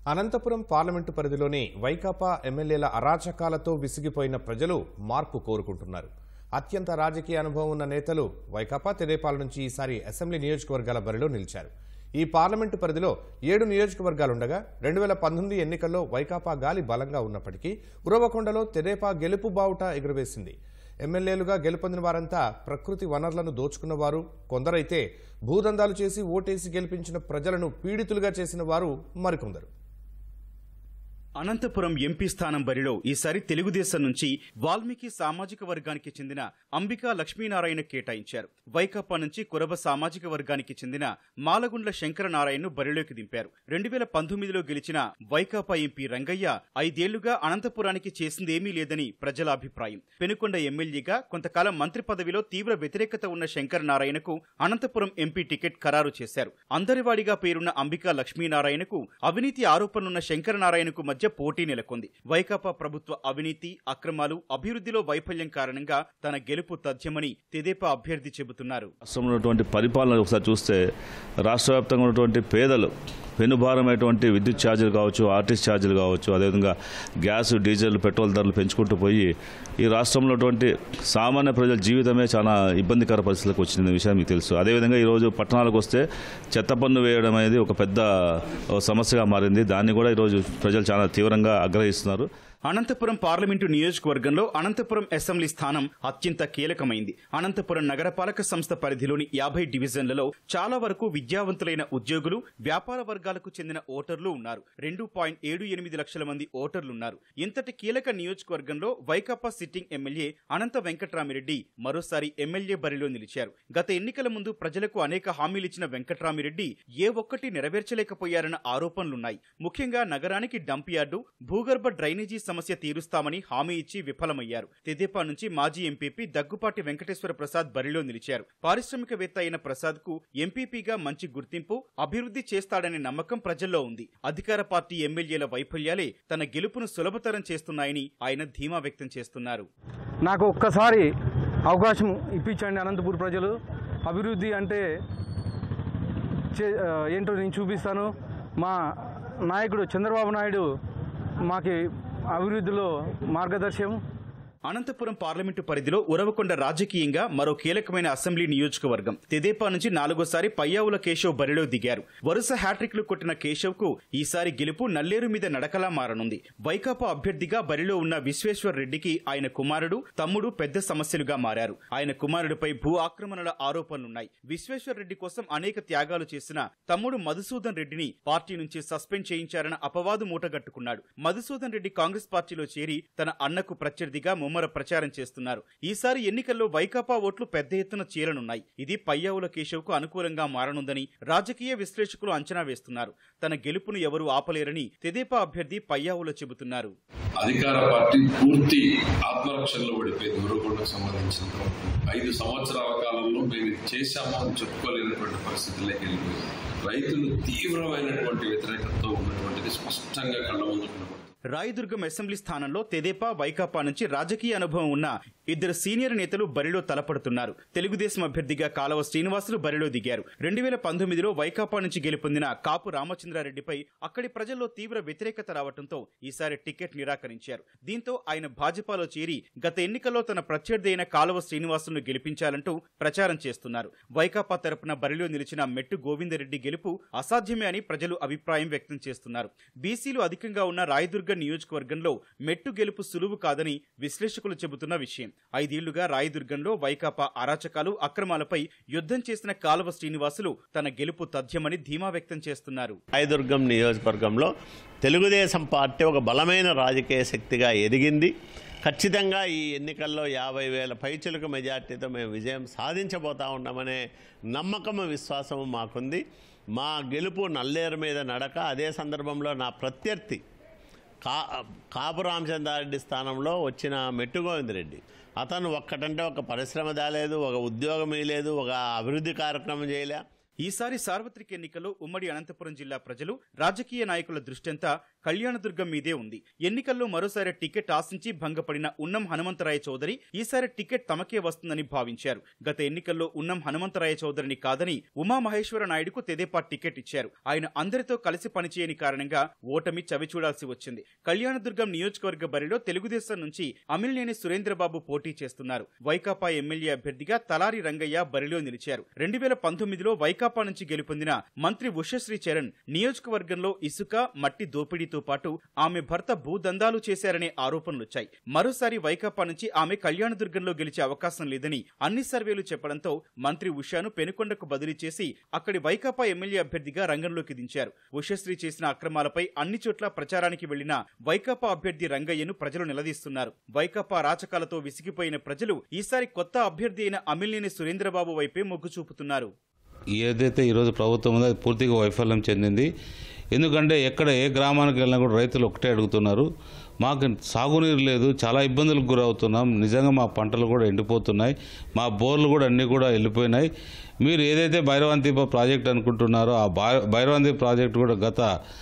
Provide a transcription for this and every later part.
Anantapuram parliament పరిధిలోని వైకాపా ఎమ్మెల్యేల అరాచకాలతో విసిగిపోయిన ప్రజలు మార్పు కోరుకుంటున్నారు. అత్యంత రాజకీయ అనుభవం ఉన్న నేతలు వైకాపా తెదేపాల నుంచి ఈసారి అసెంబ్లీ నియోజకవర్గాల బరిలో నిలిచారు. ఈ పార్లమెంటు పరిధిలో 7 నియోజకవర్గాలుండగా 2019 ఎన్నికల్లో వైకాపా గాలి బలంగా ఉన్నప్పటికీ ఉరవకొండలో తెదేపా గెలుపు బావుట ఎగురవేసింది. ఎమ్మెల్యేలుగా గెలుపొందిన వారంతా ప్రకృతి వనరులను దోచుకున్నవారు, కొందరైతే భూదందాలు చేసి ఓటేసి గెలిపించిన ప్రజలను పీడితులుగా చేసిన వారు మరికొందరు. అనంతపురం ఎంపీ స్థానం బరిలో ఈసారి తెలుగుదేశం నుంచి వాల్మీకి సామాజిక వర్గానికి చెందిన అంబికా లక్ష్మీనారాయణ కేటాయించారు. వైకాపా నుంచి కురబ సామాజిక వర్గానికి చెందిన మాలగుండ్ల శంకరనారాయణను బరిలోకి దింపారు. 2019లో గెలిచిన వైకాపా ఎంపీ రంగయ్య 5 ఏళ్లుగా అనంతపురానికి చేసిందేమీ లేదని ప్రజల అభిప్రాయం. పెనుకొండ ఎమ్మెల్యేగా కొంతకాలం మంత్రి పదవిలో తీవ్ర వ్యతిరేకత ఉన్న శంకరనారాయణకు అనంతపురం ఎంపీ టికెట్ ఖరారు చేశారు. అందరివాడిగా పేరున్న అంబికా లక్ష్మీనారాయణకు అవినీతి ఆరోపణలున్న శంకరనారాయణకు మధ్య పోటీ నెలకొంది. వైకాపా ప్రభుత్వ అవినీతి, అక్రమాలు, అభివృద్ధిలో వైఫల్యం కారణంగా తన గెలుపు తథ్యమని తెదేపా అభ్యర్థి చెబుతున్నారు. రాష్ట్రంలో ఉన్నటువంటి పరిపాలన ఒకసారి చూస్తే రాష్ట్ర వ్యాప్తంగా ఉన్నటువంటి పేదలు పెనుభారమైనటువంటి విద్యుత్ ఛార్జీలు కావచ్చు, ఆర్టీసీ ఛార్జీలు కావచ్చు, అదేవిధంగా గ్యాస్, డీజిల్, పెట్రోల్ ధరలు పెంచుకుంటూ పోయి ఈ రాష్ట్రంలో ఉన్నటువంటి సామాన్య ప్రజల జీవితమే చాలా ఇబ్బందికర పరిస్థితులకు వచ్చిన విషయం మీకు తెలుసు. అదేవిధంగా ఈరోజు పట్టణాలకు వస్తే చెత్త పన్ను వేయడం అనేది ఒక పెద్ద సమస్యగా మారింది. దాన్ని కూడా ఈరోజు ప్రజలు చాలా తీవ్రంగా ఆగ్రహిస్తున్నారు. అనంతపురం పార్లమెంటు నియోజకవర్గంలో అనంతపురం అసెంబ్లీ స్థానం అత్యంత కీలకమైంది. అనంతపురం నగరపాలక సంస్థ పరిధిలోని 50 డివిజన్లలో చాలా వరకు విద్యావంతులైన ఉద్యోగులు, వ్యాపార వర్గాలకు చెందిన ఓటర్లు ఉన్నారు. 2.78 లక్షల మంది ఓటర్లున్నారు. ఇంతటి కీలక నియోజకవర్గంలో వైకాపా సిట్టింగ్ ఎమ్మెల్యే అనంత వెంకట్రామిరెడ్డి మరోసారి ఎమ్మెల్యే బరిలో నిలిచారు. గత ఎన్నికల ముందు ప్రజలకు అనేక హామీలిచ్చిన వెంకట్రామిరెడ్డి ఏ ఒక్కటి నెరవేర్చలేకపోయారన్న ఆరోపణలున్నాయి. ముఖ్యంగా నగరానికి డంప్ యార్డు, భూగర్భ డ్రైనేజీ సమస్య తీరుస్తామని హామీ ఇచ్చి విఫలమయ్యారు. తెదేపా నుంచి మాజీ ఎంపీపీ దగ్గుపాటి వెంకటేశ్వర ప్రసాద్ బరిలో నిలిచారు. పారిశ్రామికవేత్త అయిన ప్రసాద్ కు ఎంపీపీగా మంచి గుర్తింపు, అభివృద్ధి చేస్తాడనే నమ్మకం ప్రజల్లో ఉంది. అధికార పార్టీ ఎమ్మెల్యేల వైఫల్యాలే తన గెలుపును సులభతరం చేస్తున్నాయని ఆయన ధీమా వ్యక్తం చేస్తున్నారు. నాకు ఒక్కసారి అవకాశం ఇప్పించండి అనంతపూర్ ప్రజలు. అభివృద్ధి అంటే ఏంటో నేను చూపిస్తాను. మా నాయకుడు చంద్రబాబు నాయుడు మాకి అభివృద్ధిలో మార్గదర్శనం. అనంతపురం పార్లమెంటు పరిధిలో ఉరవకొండ రాజకీయంగా మరో కీలకమైన అసెంబ్లీ నియోజకవర్గం. తెదేపా నుంచి 4వసారి పయ్యావుల కేశవ్ బరిలో దిగారు. వరుస హ్యాట్రిక్లు కొట్టిన కేశవ్ కు ఈసారి గెలుపు నల్లేరు మీద నడకలా మారనుంది. వైకాపా అభ్యర్థిగా బరిలో ఉన్న విశ్వేశ్వర్ రెడ్డికి ఆయన కుమారుడు, తమ్ముడు పెద్ద సమస్యలుగా మారారు. ఆయన కుమారుడిపై భూ ఆక్రమణల ఆరోపణలున్నాయి. విశ్వేశ్వర్ రెడ్డి కోసం అనేక త్యాగాలు చేసిన తమ్ముడు మధుసూదన్ రెడ్డిని పార్టీ నుంచి సస్పెండ్ చేయించారన్న అపవాదు మూటగట్టుకున్నాడు. మధుసూదన్ రెడ్డి కాంగ్రెస్ పార్టీలో చేరి తన అన్నకు ప్రత్యర్థిగా ముమ్మర ప్రచారం చేస్తున్నారు. ఈసారి ఎన్నికల్లో వైకాపా ఓట్లు పెద్ద ఎత్తున చీలనున్నాయి. ఇది పయ్యావుల కేశవ్ కు అనుకూలంగా మారనుందని రాజకీయ విశ్లేషకులు అంచనా వేస్తున్నారు. తన గెలుపును ఎవరూ ఆపలేరని తెదేపా అభ్యర్థి పయ్యావుల చెబుతున్నారు. అధికార పార్టీ పూర్తి ఆత్మరక్షణలో పడిపోయింది. ఉరవకొండకు సంబంధించిన 5 సంవత్సరాల కాలంలో మేము చేశామో అని చెప్పుకోలేనటువంటి పరిస్థితుల్లోకి వెళ్ళిపోయింది. రైతులు తీవ్రమైనటువంటి వ్యతిరేకతతో ఉన్నటువంటిది స్పష్టంగా కళ్ళ ముందు. రాయదుర్గం అసెంబ్లీ స్థానంలో తెదేపా, వైకాపా నుంచి రాజకీయ అనుభవం ఉన్న 2 సీనియర్ నేతలు బరిలో తలపడుతున్నారు. తెలుగుదేశం అభ్యర్థిగా కాలవ శ్రీనివాసులు బరిలో దిగారు. 2019లో వైకాపా నుంచి గెలుపొందిన కాపు రామచంద్రారెడ్డిపై అక్కడి ప్రజల్లో తీవ్ర వ్యతిరేకత రావడంతో ఈసారి టికెట్ నిరాకరించారు. దీంతో ఆయన భాజపాలో చేరి గత ఎన్నికల్లో తన ప్రత్యర్థి అయిన కాలవ శ్రీనివాసులను గెలిపించాలంటూ ప్రచారం చేస్తున్నారు. వైకాపా తరపున బరిలో నిలిచిన మెట్టు గోవిందరెడ్డి గెలుపు అసాధ్యమే అని ప్రజలు అభిప్రాయం వ్యక్తం చేస్తున్నారు. బీసీలు అధికంగా ఉన్న రాయదుర్గం నియోజకవర్గంలో మెట్టు గెలుపు సులువు కాదని విశ్లేషకులు చెబుతున్న విషయం. 5 ఏళ్లుగా రాయదుర్గంలో వైకాపా అరాచకాలు, అక్రమాలపై యుద్ధం చేసిన కాలవ శ్రీనివాసులు తన గెలుపు తథ్యమని ధీమా వ్యక్తం చేస్తున్నారు. రాయదుర్గం నియోజకవర్గంలో తెలుగుదేశం పార్టీ ఒక బలమైన రాజకీయ శక్తిగా ఎదిగింది. ఖచ్చితంగా ఈ ఎన్నికల్లో 50,000 పైచిలుకు మెజార్టీతో మేము విజయం సాధించబోతా ఉన్నామనే నమ్మకము, విశ్వాసము మాకుంది. మా గెలుపు నల్లేరు మీద నడక. అదే సందర్భంలో నా ప్రత్యర్థి కాపు రామచంద్రారెడ్డి స్థానంలో వచ్చిన మెట్టు గోవిందరెడ్డి, అతను ఒక్కటంటే ఒక పరిశ్రమ దాలేదు, ఒక ఉద్యోగం లేదు, ఒక అభివృద్ధి కార్యక్రమం చేయలే. ఈసారి సార్వత్రిక ఎన్నికల్లో ఉమ్మడి అనంతపురం జిల్లా ప్రజలు, రాజకీయ నాయకుల దృష్టంతా కళ్యాణదుర్గం మీదే ఉంది. ఎన్నికల్లో మరోసారి టికెట్ ఆశించి భంగపడిన ఉన్నం హనుమంతరాయ చౌదరి ఈసారి టికెట్ తమకే వస్తుందని భావించారు. గత ఎన్నికల్లో ఉన్నం హనుమంతరాయ చౌదరిని కాదని ఉమామహేశ్వర నాయుడుకు తెదేపా టికెట్ ఇచ్చారు. ఆయన అందరితో కలిసి పనిచేయని కారణంగా ఓటమి చవిచూడాల్సి వచ్చింది. కళ్యాణదుర్గం నియోజకవర్గ బరిలో తెలుగుదేశం నుంచి అమిలినేని సురేంద్రబాబు పోటీ చేస్తున్నారు. వైకాపా ఎమ్మెల్యే అభ్యర్థిగా తలారి రంగయ్య బరిలో నిలిచారు. 2019లో వైకాపా నుంచి గెలుపొందిన మంత్రి ఉషశ్రీ చరణ్ నియోజకవర్గంలో ఇసుక, మట్టి దోపిడీతో పాటు ఆమె భర్త భూదందాలు చేశారనే ఆరోపణలొచ్చాయి. మరోసారి వైకాపా నుంచి ఆమె కళ్యాణదుర్గంలో గెలిచే అవకాశం లేదని అన్ని సర్వేలు చెప్పడంతో మంత్రి ఉషాను పెనుకొండకు బదిలీ చేసి అక్కడి వైకాపా ఎమ్మెల్యే అభ్యర్థిగా రంగంలోకి దించారు. ఉషశ్రీ చేసిన అక్రమాలపై అన్ని చోట్ల ప్రచారానికి వెళ్లిన వైకాపా అభ్యర్థి రంగయ్యను ప్రజలు నిలదీస్తున్నారు. వైకాపా రాచకాలతో విసిగిపోయిన ప్రజలు ఈసారి కొత్త అభ్యర్థి అయిన అమిలినేని సురేంద్రబాబు వైపే మొగ్గు చూపుతున్నారు. ఏదైతే ఈరోజు ప్రభుత్వం ఉందో అది పూర్తిగా వైఫల్యం చెందింది. ఎందుకంటే ఎక్కడ ఏ గ్రామానికి వెళ్ళినా కూడా రైతులు ఒకటే అడుగుతున్నారు, మాకు సాగునీరు లేదు, చాలా ఇబ్బందులకు గురవుతున్నాం, నిజంగా మా పంటలు కూడా ఎండిపోతున్నాయి, మా బోర్లు కూడా అన్నీ కూడా వెళ్ళిపోయినాయి. మీరు ఏదైతే భైరవంతిప ప్రాజెక్ట్ అనుకుంటున్నారో ఆ భైరవంతి ప్రాజెక్ట్ కూడా గత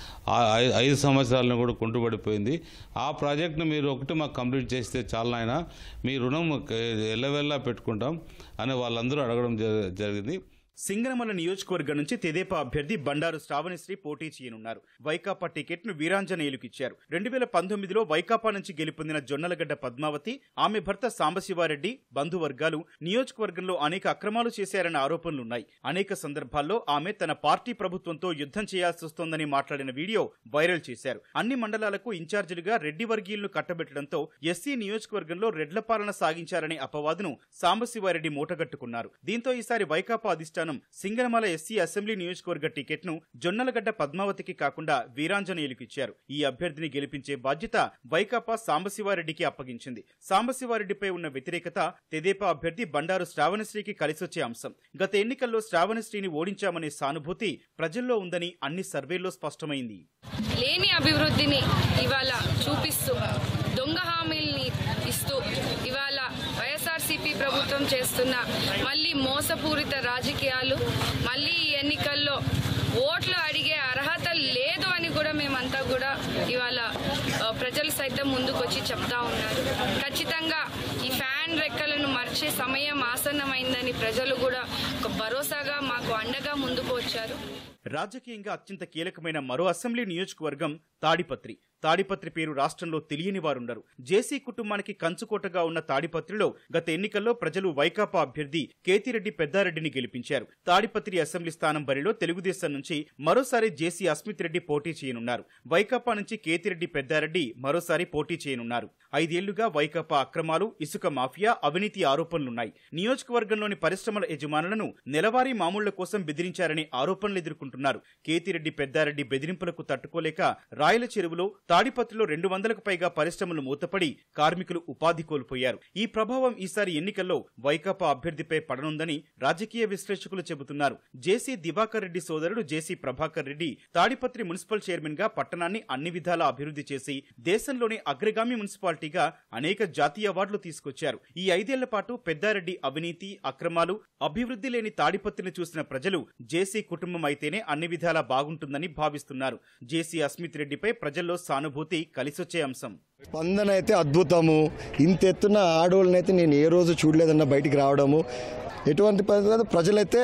5 సంవత్సరాలను కూడా కుంటుపడిపోయింది. ఆ ప్రాజెక్టును మీరు ఒకటి మాకు కంప్లీట్ చేస్తే చాలా ఆయన మీ రుణం ఎల్లవెల్లా పెట్టుకుంటాం అని వాళ్ళందరూ అడగడం జరిగింది. సింగనమల నియోజకవర్గం నుంచి తెదేపా అభ్యర్థి బండారు శ్రావణశ్రీ పోటీ చేయనున్నారు. వైకాపా టికెట్ ను వీరాంజనేయులకు ఇచ్చారు. 2019లో వైకాపా నుంచి గెలుపొందిన జొన్నలగడ్డ పద్మావతి, ఆమె భర్త సాంబశివారెడ్డి బంధువర్గాలు నియోజకవర్గంలో అనేక అక్రమాలు చేశారన్న ఆరోపణలున్నాయి. అనేక సందర్భాల్లో ఆమె తన పార్టీ ప్రభుత్వంతో యుద్ధం చేయాల్సి వస్తోందని మాట్లాడిన వీడియో వైరల్ చేశారు. అన్ని మండలాలకు ఇన్ఛార్జీలుగా రెడ్డి వర్గీయులను కట్టబెట్టడంతో ఎస్సీ నియోజకవర్గంలో రెడ్ల పాలన సాగించారనే అపవాదును సాంబశివారెడ్డి మూటగట్టుకున్నారు. దీంతో ఈసారి వైకాపా అధిష్టానం సింగనమల ఎస్సీ అసెంబ్లీ నియోజకవర్గ టికెట్ ను జొన్నలగడ్డ పద్మావతికి కాకుండా వీరాంజనేయులకు ఇచ్చారు. ఈ అభ్యర్థిని గెలిపించే బాధ్యత వైకాపా సాంబశివారెడ్డికి అప్పగించింది. సాంబశివారెడ్డిపై ఉన్న వ్యతిరేకత తెదేపా అభ్యర్థి బండారు శ్రావణశ్రీకి కలిసొచ్చే అంశం. గత ఎన్నికల్లో శ్రావణశ్రీని ఓడించామనే సానుభూతి ప్రజల్లో ఉందని అన్ని సర్వేల్లో స్పష్టమైంది. లేని అభివృద్ధిని ఇవాళ చూపిస్తూ దొంగ హామీల్ని ఇస్తూ ఇవాళ వైఎస్ఆర్సీపీ ప్రభుత్వం చేస్తున్న మళ్ళీ మోసపూరిత రాజకీయాలు, మళ్ళీ ఈ ఎన్నికల్లో ఓట్లు అడిగే అర్హత లేదు అని కూడా మేమంతా కూడా ఇవాళ ప్రజలు సైతం ముందుకొచ్చి చెప్తా ఉన్నారు. ఖచ్చితంగా ఈ ఫ్యాన్ రెక్కలను మర్చే సమయం ఆసన్నమైందని ప్రజలు కూడా ఒక భరోసాగా మాకు అండగా ముందుకు వచ్చారు. రాజకీయంగా అత్యంత కీలకమైన మరో అసెంబ్లీ నియోజకవర్గం తాడిపత్రి. తాడిపత్రి పేరు రాష్ట్రంలో తెలియని వారుండరు. జేసీ కుటుంబానికి కంచుకోటగా ఉన్న తాడిపత్రిలో గత ఎన్నికల్లో ప్రజలు వైకాపా అభ్యర్థి కేతిరెడ్డి పెద్దారెడ్డిని గెలిపించారు. తాడిపత్రి అసెంబ్లీ స్థానం బరిలో తెలుగుదేశం నుంచి మరోసారి జేసీ అస్మిత్ రెడ్డి పోటీ చేయనున్నారు. వైకాపా నుంచి కేతిరెడ్డి పెద్దారెడ్డి మరోసారి పోటీ చేయనున్నారు. 5 ఏళ్లుగా వైకాపా అక్రమాలు, ఇసుక మాఫియా, అవినీతి ఆరోపణలున్నాయి. నియోజకవర్గంలోని పరిశ్రమల యజమానులను నెలవారీ మామూళ్ల కోసం బెదిరించారనే ఆరోపణలు ఎదుర్కొంటున్నారు. కేతిరెడ్డి పెద్దారెడ్డి బెదిరింపులకు తట్టుకోలేక రాయల చెరువులో, తాడిపత్రిలో 200కు పైగా పరిశ్రమలు మూతపడి కార్మికులు ఉపాధి కోల్పోయారు. ఈ ప్రభావం ఈసారి ఎన్నికల్లో వైకాపా అభ్యర్థిపై పడనుందని రాజకీయ విశ్లేషకులు చెబుతున్నారు. జేసీ దివాకర్ రెడ్డి సోదరుడు JC Prabhakar Reddy Tadipatri municipal chairman గా పట్టణాన్ని అన్ని విధాలా అభివృద్ధి చేసి దేశంలోని అగ్రగామి మున్సిపాలిటీగా అనేక జాతీయ అవార్డులు తీసుకొచ్చారు. ఈ 5 ఏళ్ల పాటు పెద్దారెడ్డి అవినీతి, అక్రమాలు, అభివృద్ధి లేని తాడిపత్రిని చూసిన ప్రజలు జేసీ కుటుంబం అయితేనే అన్ని విధాలా బాగుంటుందని భావిస్తున్నారు. జేసీ అస్మిత్ రెడ్డిపై ప్రజల్లో సానుభూతి కలిసొచ్చే అంశం. స్పందన అయితే అద్భుతము. ఇంత ఎత్తున ఆడవాళ్ళనైతే నేను ఏ రోజు చూడలేదన్న బయటికి రావడము. ఎటువంటి ప్రజలైతే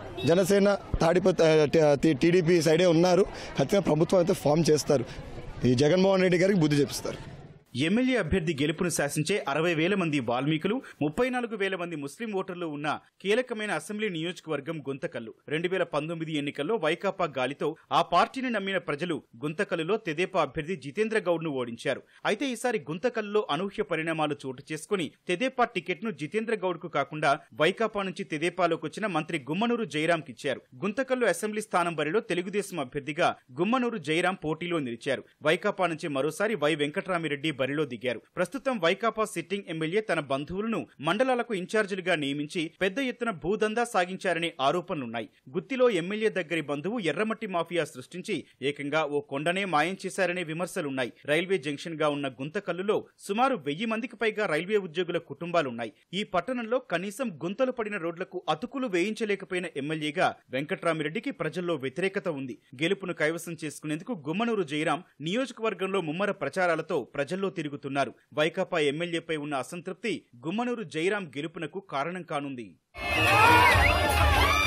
జనసేన తాడిపత్రి టీడీపీ సైడే ఉన్నారు. ఖచ్చితంగా ప్రభుత్వం అయితే ఫామ్ చేస్తారు. ఈ జగన్మోహన్ రెడ్డి గారికి బుద్ధి చెప్పిస్తారు. ఎమ్మెల్యే అభ్యర్థి గెలుపును శాసించే 60,000 మంది వాల్మీకులు, 34,000 మంది ముస్లిం ఓటర్లు ఉన్న కీలకమైన అసెంబ్లీ నియోజకవర్గం గుంతకల్లు. 2019 ఎన్నికల్లో వైకాపా గాలితో ఆ పార్టీని నమ్మిన ప్రజలు గుంతకల్లులో తెదేపా అభ్యర్థి జితేంద్ర గౌడ్ ను ఓడించారు. అయితే ఈసారి గుంతకల్లులో అనూహ్య పరిణామాలు చోటు చేసుకుని తెదేపా టికెట్ ను జితేంద్ర గౌడ్ కు కాకుండా వైకాపా నుంచి తెదేపాలోకి వచ్చిన మంత్రి గుమ్మనూరు జయరాంకి ఇచ్చారు. గుంతకల్లు అసెంబ్లీ స్థానం బరిలో తెలుగుదేశం అభ్యర్థిగా గుమ్మనూరు జయరాం పోటీలో నిలిచారు. వైకాపా నుంచి మరోసారి వై వెంకట్రామిరెడ్డి బరిలో దిగారు. ప్రస్తుతం వైకాపా సిట్టింగ్ ఎమ్మెల్యే తన బంధువులను మండలాలకు ఇన్ఛార్జీలుగా నియమించి పెద్ద ఎత్తున భూదందా సాగించారనే ఆరోపణలున్నాయి. గుత్తిలో ఎమ్మెల్యే దగ్గరి బంధువు ఎర్రమట్టి మాఫియా సృష్టించి ఏకంగా ఓ కొండనే మాయం చేశారనే విమర్శలున్నాయి. రైల్వే జంక్షన్ గా ఉన్న గుంతకల్లులో సుమారు 1000 మందికి పైగా రైల్వే ఉద్యోగుల కుటుంబాలున్నాయి. ఈ పట్టణంలో కనీసం గుంతలు పడిన రోడ్లకు అతుకులు వేయించలేకపోయిన ఎమ్మెల్యేగా వెంకట్రామిరెడ్డికి ప్రజల్లో వ్యతిరేకత ఉంది. గెలుపును కైవసం చేసుకునేందుకు గుమ్మనూరు జయరాం నియోజకవర్గంలో ముమ్మర ప్రచారాలతో ప్రజల్లో తిరుగుతున్నారు. వైకాపా ఎమ్మెల్యేపై ఉన్న అసంతృప్తి గుమ్మనూరు జయరాం గెలుపునకు కారణం కానుంది.